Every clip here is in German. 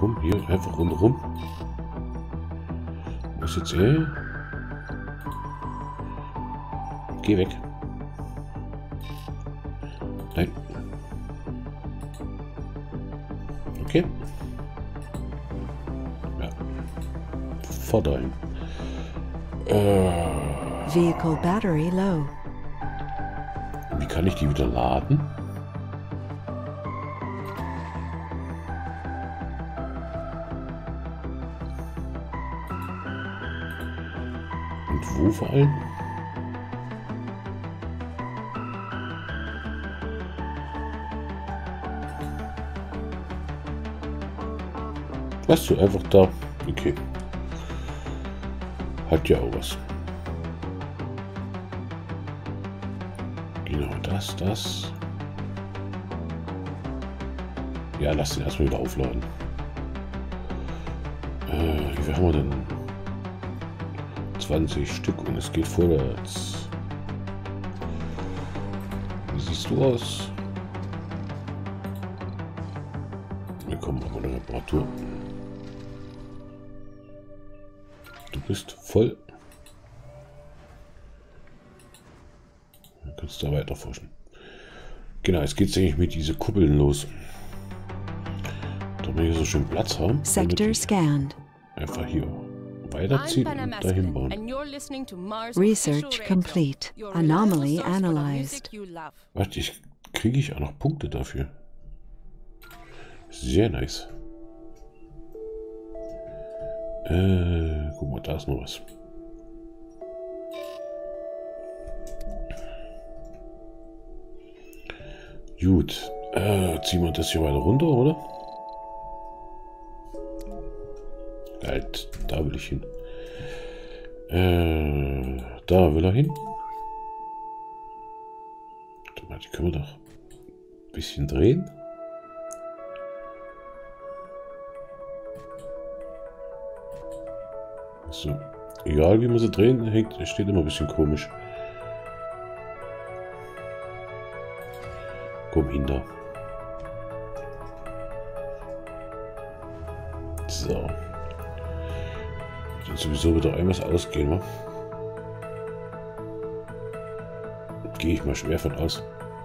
komm, hier, einfach rundherum. Wo ist jetzt er? Geh weg. Nein. Okay. Ja. Vorder hin. Vehicle battery low. Wie kann ich die wieder laden? Und wo vor allem? Was du einfach da? Okay. Hat ja auch was. Genau, das. Ja, lass den erstmal wieder aufladen. Wie viel haben wir denn? 20 Stück und es geht vorwärts. Wie siehst du aus? Wir kommen aber eine Reparatur. Du bist voll. Dann kannst du da weiter forschen. Genau, jetzt geht es eigentlich mit diesen Kuppeln los. Da wir hier so schön Platz haben. Sector scanned. Einfach hier weiterziehen und dahin bauen. Research complete. Anomaly analyzed. Warte, kriege ich auch noch Punkte dafür. Sehr nice. Guck mal, da ist noch was. Gut. Ziehen wir das hier weiter runter, oder? Halt, da will ich hin. Da will er hin. Die können wir doch ein bisschen drehen. So. Egal wie wir sie drehen, steht immer ein bisschen komisch. Komm hin da. So. Dann sowieso wieder irgendwas ausgehen, wa? Gehe ich mal schwer von aus.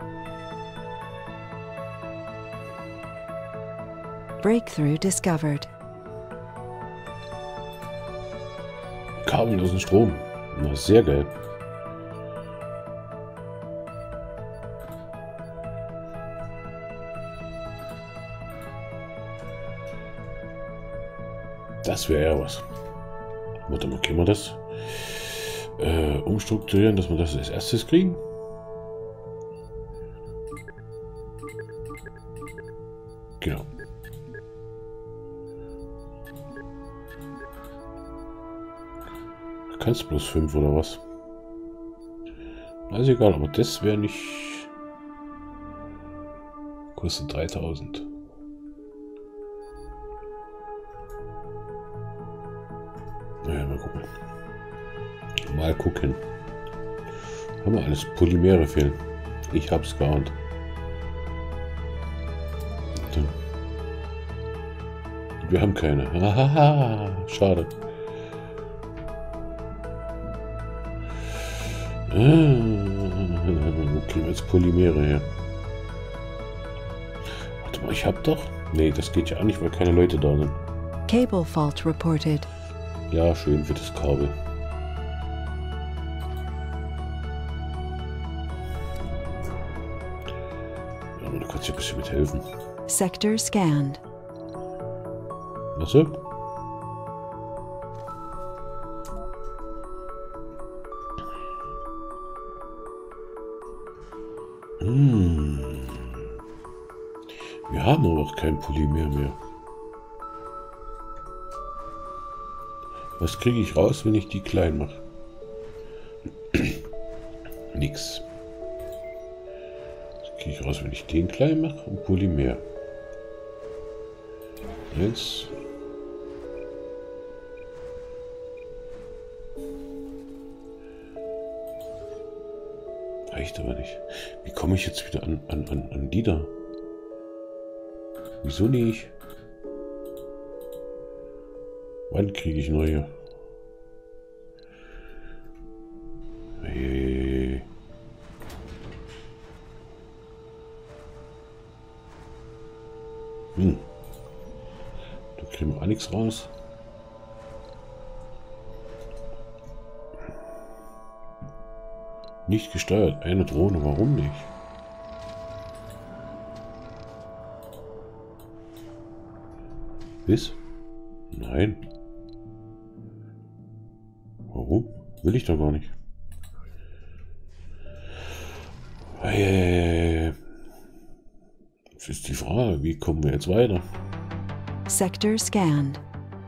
Breakthrough discovered. Kabellosen Strom. Na, sehr geil. Das wäre ja was. Warte mal, können wir das umstrukturieren, dass wir das als erstes kriegen? Genau. Kannst du bloß 5 oder was? Also egal, aber das wäre nicht... Kostet 3000. Naja, mal gucken. Mal gucken. Haben wir alles. Polymere fehlen. Ich hab's geahnt. Wir haben keine. Hahaha, schade. Wo kriegen wir jetzt Polymere her? Warte mal, ich hab doch... Nee, das geht ja auch nicht, weil keine Leute da sind. Cable fault reported. Ja, schön für das Kabel. Ja, aber du kannst ja ein bisschen mithelfen. Sector scanned. Was so? Wir haben aber auch kein Polymer mehr. Was kriege ich raus, wenn ich die klein mache? Nix. Was kriege ich raus, wenn ich den klein mache? Und Polymer. 1. Reicht aber nicht. Wie komme ich jetzt wieder an die da? Wieso nicht? Wann kriege ich neue? Hey. Da kriegen wir auch nichts raus. Nicht gesteuert. Eine Drohne. Warum nicht? Ist? Nein. Warum? Will ich doch gar nicht. Das ist die Frage. Wie kommen wir jetzt weiter? Sector scanned.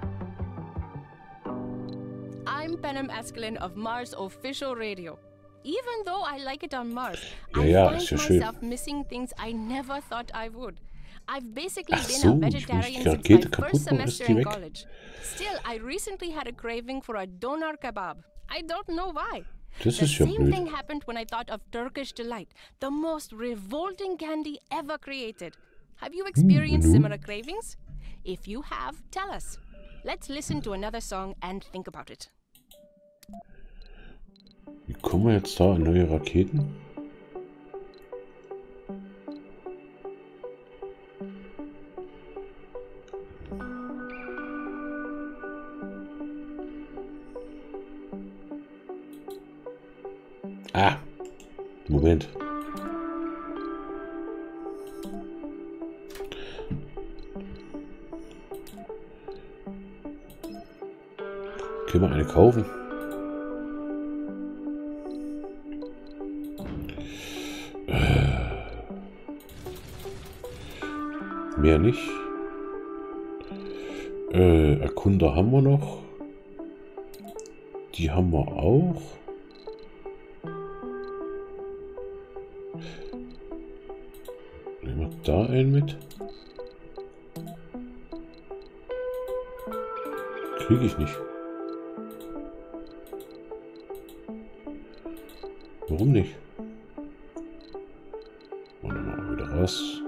I'm Penem Eskelin of Mars Official Radio. Even though I like it on Mars, Ja, I ja, find ist ja schön. myself missing things I never thought I would. I've basically Ach been so, a ich vegetarian will since die my Rakete kaputt first machen, ist semester die in weg? college. Still, I recently had a craving for a doner kebab. I don't know why. Das The ist ja same blöd. thing happened when I thought of Turkish Delight, the most revolting candy ever created. Have you experienced no. similar cravings? If you have, tell us. Let's listen to another song and think about it. Wie kommen wir jetzt da an neue Raketen? Ah, Moment. Können wir eine kaufen? Mehr nicht. Erkunder haben wir noch. Die haben wir auch. Nehmen wir da einen mit. Kriege ich nicht. Warum nicht? Warte mal, wieder raus.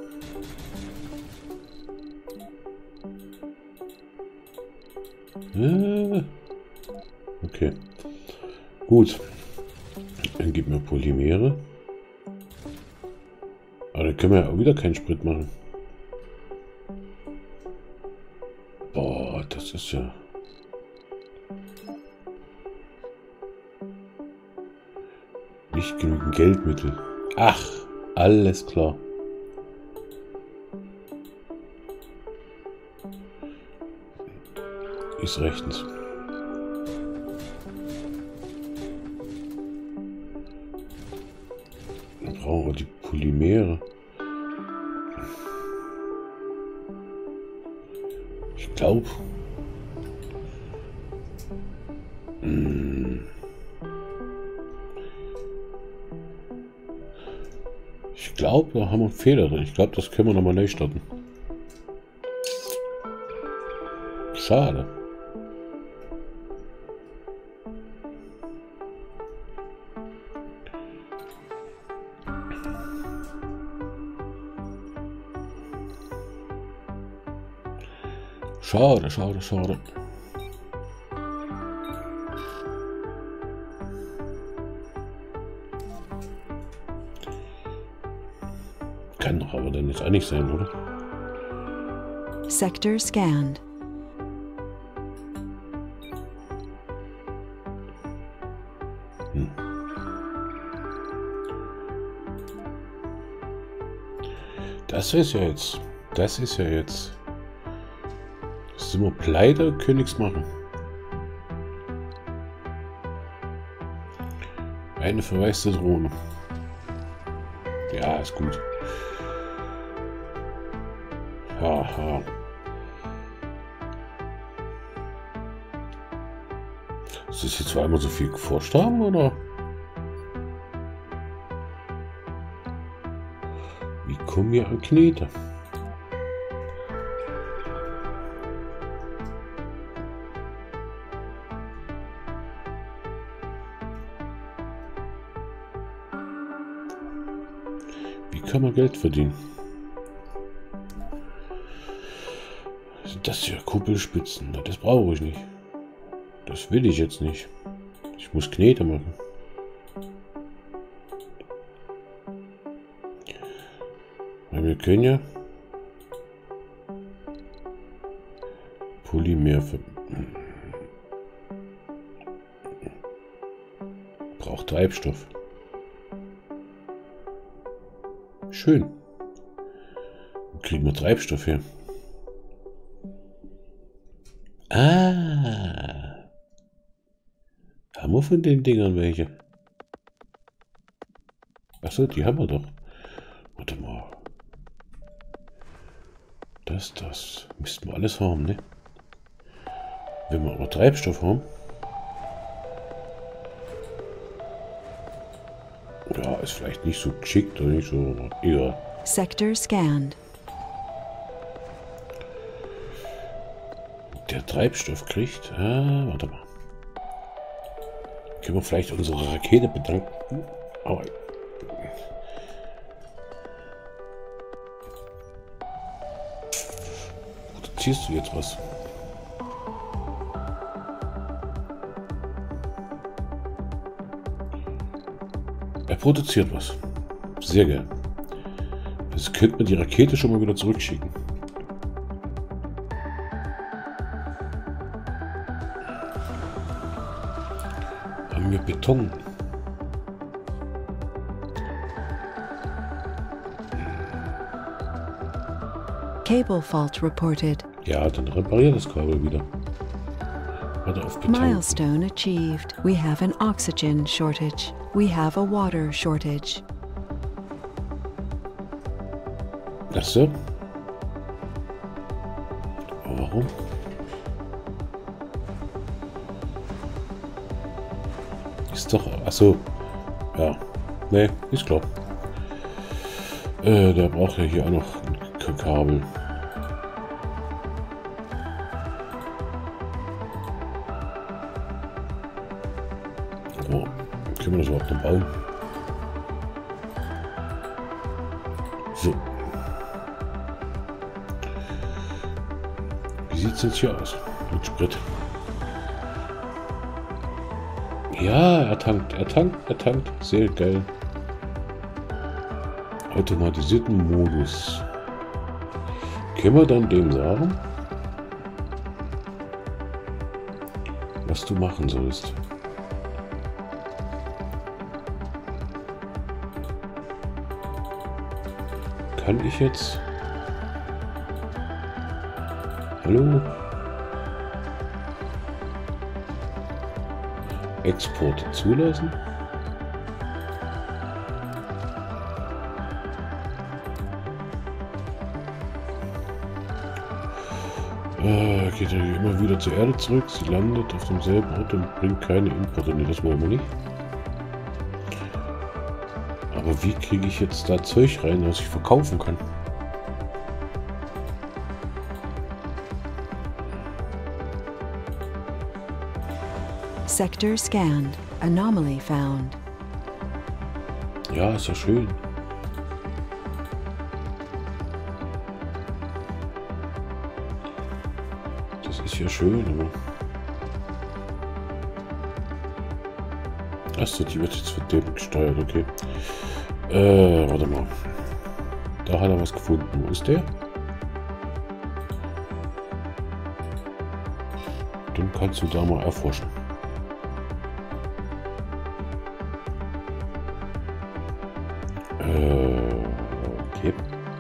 Okay. Gut. Dann gib mir Polymere. Aber dann können wir ja auch wieder keinen Sprit machen. Boah, das ist ja... Nicht genügend Geldmittel. Ach, alles klar. Ist rechtens. Dann brauchen wir die Polymere. Ich glaube. Ich glaube, da haben wir einen Fehler drin. Ich glaube, das können wir nochmal neu starten. Schade. Schade, schade, schade. Kann doch aber dann jetzt auch nicht sein, oder? Sector scanned. Das ist ja jetzt. Das ist ja jetzt. Sind wir pleite, können nichts machen. Eine verwaiste Drohne. Ja, ist gut. Haha. Ist das jetzt zweimal so viel geforscht haben, oder? Wie kommen wir an Knete? Wie kann man Geld verdienen? Das hier, Kuppelspitzen. Das brauche ich nicht. Das will ich jetzt nicht. Ich muss Knete machen. Weil wir können ja Polymer braucht Treibstoff. Schön. Wo kriegen wir Treibstoff her? Ah. Haben wir von den Dingern welche? Achso, die haben wir doch. Warte mal. Das müssten wir alles haben, ne? Wenn wir aber Treibstoff haben. Ja, ist vielleicht nicht so geschickt oder nicht so, egal. Sector scanned. Der Treibstoff kriegt. Ah, warte mal. Können wir vielleicht unsere Rakete bedanken? Aber produzierst du jetzt was? Er produziert was. Sehr gern. Jetzt könnte man die Rakete schon mal wieder zurückschicken. Haben wir Beton? Cable fault reported. Ja, dann repariert das Kabel wieder. Warte auf Beton. Milestone achieved. We have an oxygen shortage. We have a water shortage. Ach so. Warum? Ist doch... Achso. Ja. Nee, ist klar. Der braucht ja hier auch noch ein Kabel. Oh, können wir das überhaupt noch bauen? So. Wie sieht es jetzt hier aus? Mit Sprit. Ja, er tankt. Sehr geil. Automatisierten Modus. Können wir dann dem sagen, was du machen sollst? Kann ich jetzt... Hallo? Exporte zulassen? Geht er immer wieder zur Erde zurück. Sie landet auf demselben Ort und bringt keine Importe. Nee, das wollen wir nicht. Aber wie kriege ich jetzt da Zeug rein, was ich verkaufen kann? Sector scanned. Anomaly found. Ja, ist ja schön. Das ist ja schön, aber... Achso, die wird jetzt von dem gesteuert, okay. Warte mal. Da hat er was gefunden. Wo ist der? Den kannst du da mal erforschen. Okay.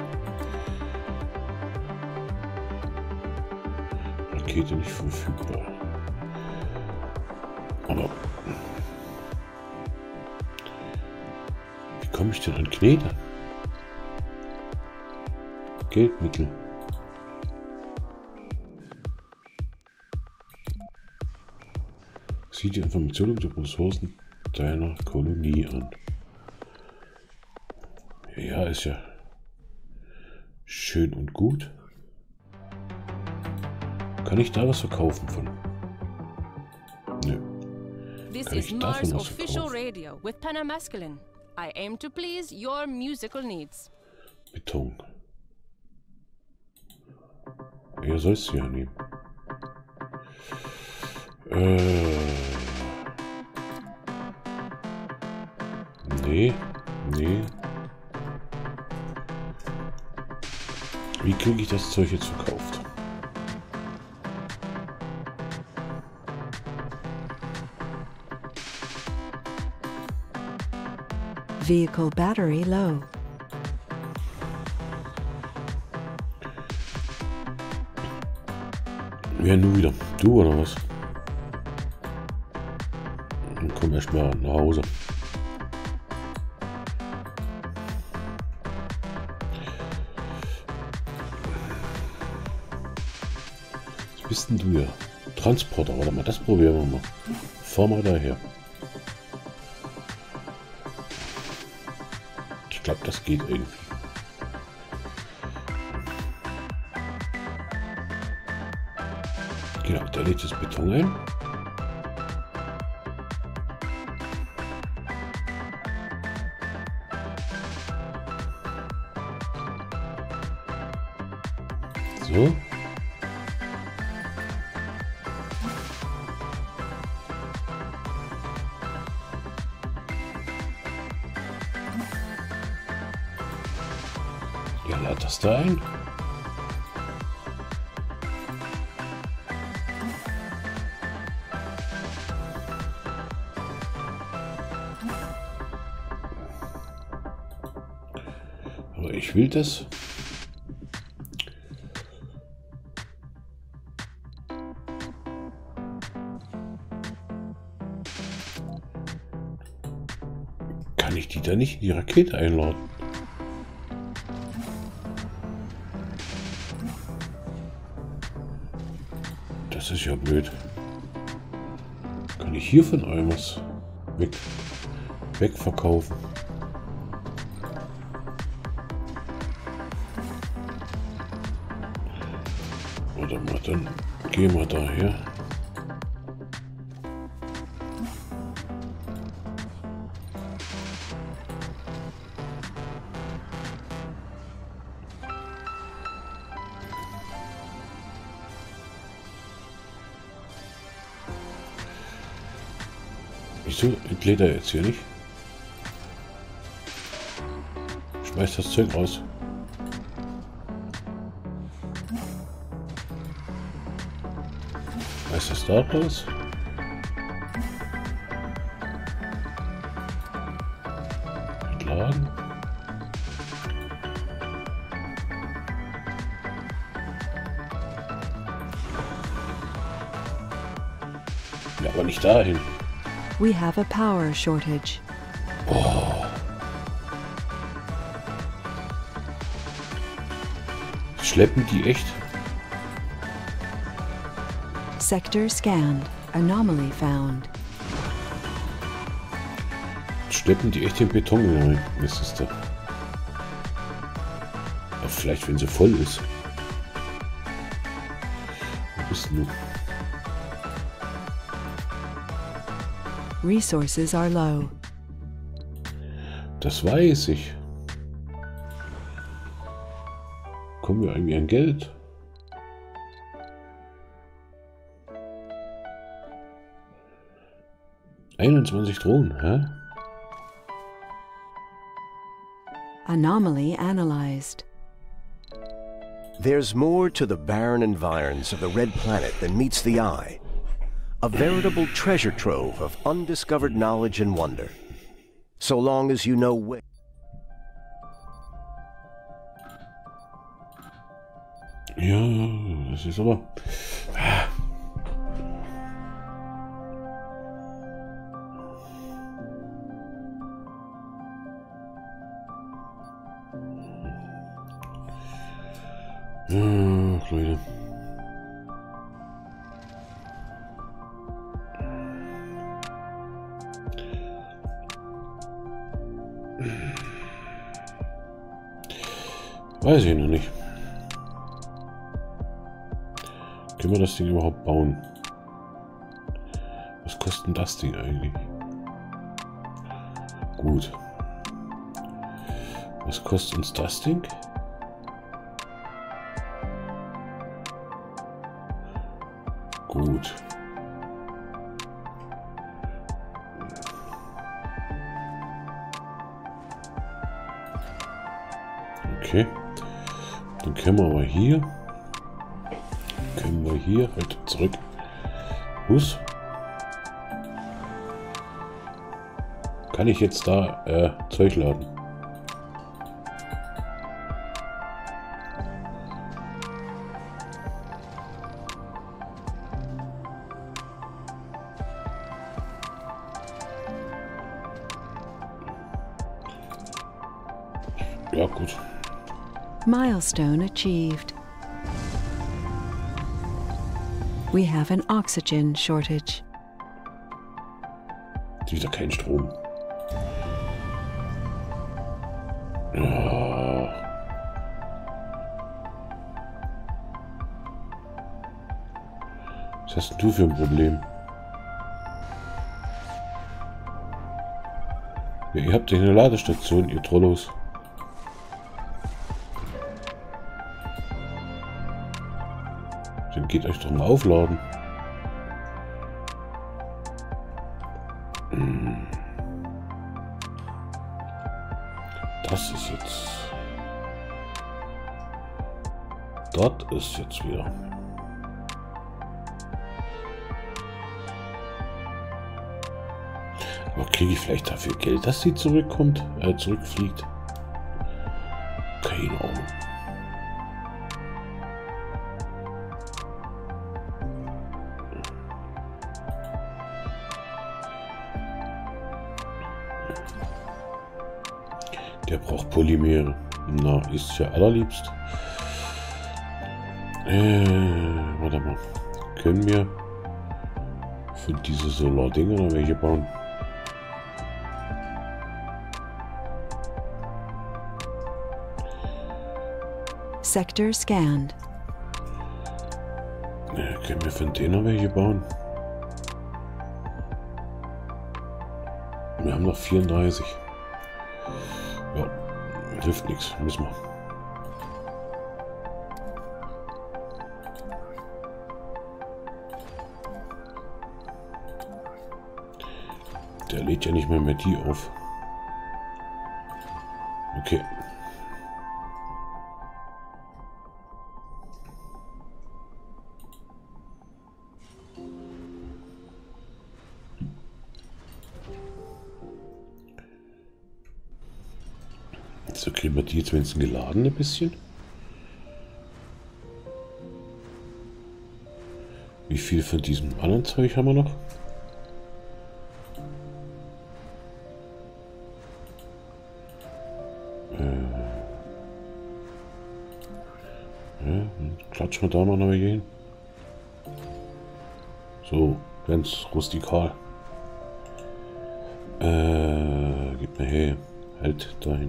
Rakete nicht verfügbar. Aber wie komme ich denn an Knete? Geldmittel. Sieh die Informationen über Ressourcen deiner Kolonie an. Ja, ist ja schön und gut. Kann ich da was verkaufen von? Nö. This Kann is ich davon Mars was official verkaufen? radio with Panamasculine. I aim to please your musical needs. Beton. Er soll es ja nehmen. Nee. Wie kriege ich das Zeug jetzt verkauft? Vehicle battery low. Wer nun wieder? Du oder was? Dann komm erstmal nach Hause. Was bist denn du ja? Transporter, warte mal, das probieren wir mal. Fahr mal daher. Ich glaube, das geht irgendwie. Genau, da legt das Beton ein. So. Ja, lad das da ein. Aber ich will das. Kann ich die da nicht in die Rakete einladen? Das ist ja blöd. Kann ich hier von allem was wegverkaufen? Warte mal, dann gehen wir daher. Wieso entlädt er jetzt hier nicht? Schmeißt das Zeug raus. Schmeißt das da raus. Entladen. Ja, aber nicht dahin. We have a power shortage. Oh. Schleppen die echt? Sector scanned. Anomaly found. Schleppen die echt den Beton rein? Was ist da? Ja, vielleicht wenn sie voll ist. Wo bist du? Resources are low. Das weiß ich. Kommen wir irgendwie an Geld? Drohnen, hä? Anomaly analyzed. There's more to the barren environs of the Red Planet than meets the eye. A veritable treasure trove of undiscovered knowledge and wonder. So long as you know where. Ja, das ist aber... Ach, Leute. Weiß ich noch nicht. Können wir das Ding überhaupt bauen? Was kostet denn das Ding eigentlich? Gut. Was kostet uns das Ding? Gut. Okay. Dann können wir aber hier. Halt zurück. Bus. Kann ich jetzt da Zeug laden? Ja, gut. Milestone achieved. We have an oxygen shortage. Wieder kein Strom. Ja. Was hast denn du für ein Problem? Ja, ihr habt ja eine Ladestation, ihr Trollos. Dann geht euch doch mal aufladen. Das ist jetzt... Dort ist jetzt wieder... Aber kriege ich vielleicht dafür Geld, dass sie zurückkommt? Zurückfliegt? Keine Ahnung. Der braucht Polymere. Na, ist ja allerliebst. Warte mal. Können wir für diese Solar-Dinger noch welche bauen? Sector scanned. Können wir von denen noch welche bauen? Wir haben noch 34. Ja, hilft nichts. Müssen wir. Der lädt ja nicht mal mehr die auf. Okay. So kriegen wir die jetzt wenigstens geladen ein bisschen. Wie viel von diesem anderen Zeug haben wir noch? Ja, klatschen wir da mal noch welche hin. So, ganz rustikal. Gib mir her. Halt dahin.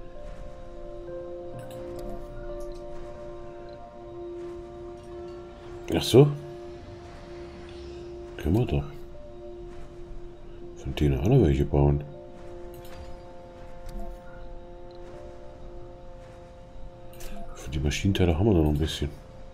Ach so. Können wir doch. Von denen auch noch welche bauen. Für die Maschinenteile haben wir noch ein bisschen.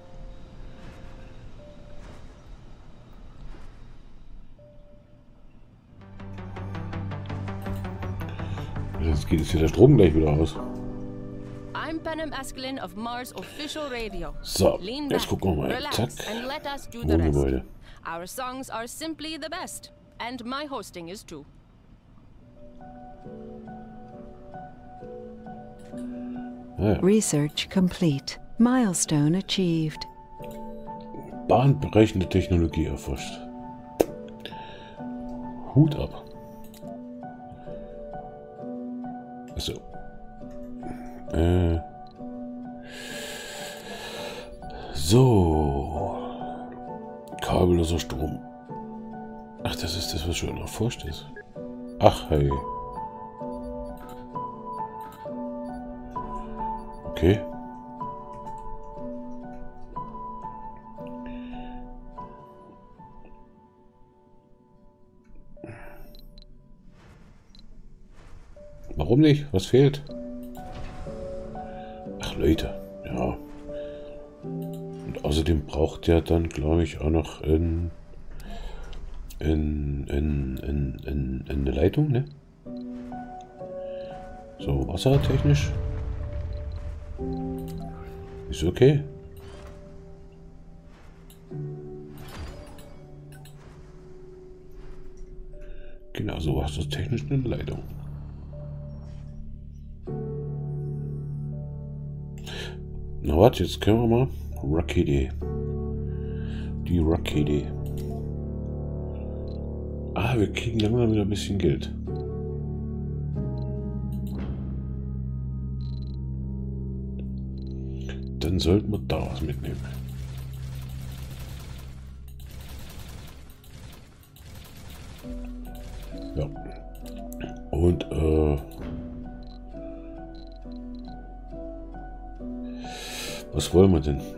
Jetzt geht es hier der Strom gleich wieder aus. I'm Panem Askelin of Mars Official Radio. So, Lean jetzt back, gucken wir mal. relax, Zack. and let us do the rest. Wohngebäude. Our songs are simply the best, and my hosting is too. Ah, ja. Research complete. Milestone achieved. Bahnbrechende Technologie erforscht. Hut ab. Also. So. Kabelloser Strom. Ach, das ist das, was schon erforscht ist. Ach, hey. Okay. Warum nicht? Was fehlt? Ach, Leute. Ja. Und Außerdem braucht der dann, glaube ich, auch noch eine Leitung, ne? So, wassertechnisch. Ist okay. Genau, so wassertechnisch eine Leitung. Na warte, jetzt können wir mal Rakete. Die Rakete. Ah, wir kriegen langsam wieder ein bisschen Geld. Dann sollten wir da was mitnehmen. Ja. Und was wollen wir denn?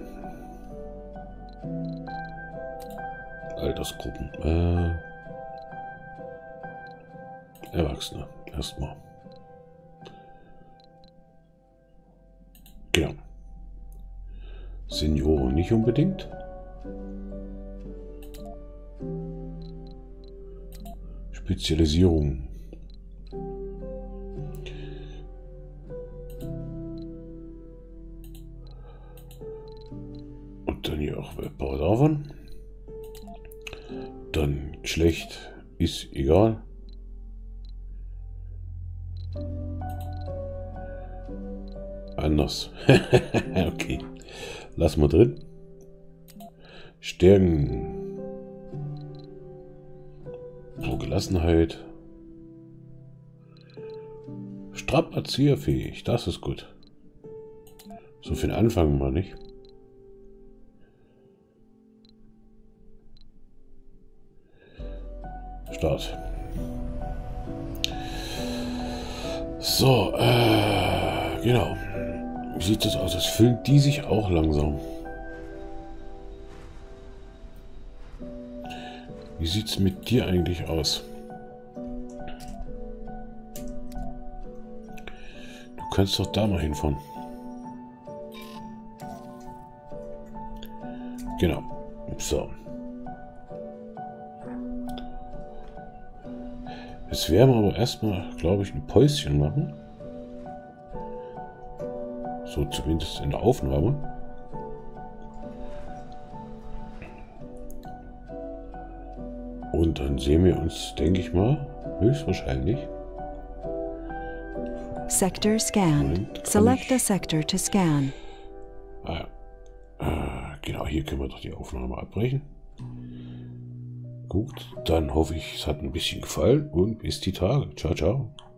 Altersgruppen. Erwachsene. Erstmal. Genau. Senioren nicht unbedingt. Spezialisierung. Und dann hier auch ein paar davon. Dann Geschlecht ist egal. Anders. Okay. Lassen wir drin. Stärken. So, Gelassenheit. Strapazierfähig. Das ist gut. So für den Anfang mal nicht. Start. So, genau. Wie sieht das aus? Das füllen die sich auch langsam. Wie sieht es mit dir eigentlich aus? Du kannst doch da mal hinfahren. Genau. So. Jetzt werden wir aber erstmal, glaube ich, ein Päuschen machen. So zumindest in der Aufnahme. Und dann sehen wir uns, denke ich mal, höchstwahrscheinlich. Sector scanned. Select a sector to scan. Ah, ja. Genau, hier können wir doch die Aufnahme abbrechen. Gut, dann hoffe ich, es hat ein bisschen gefallen und bis die Tage. Ciao, ciao.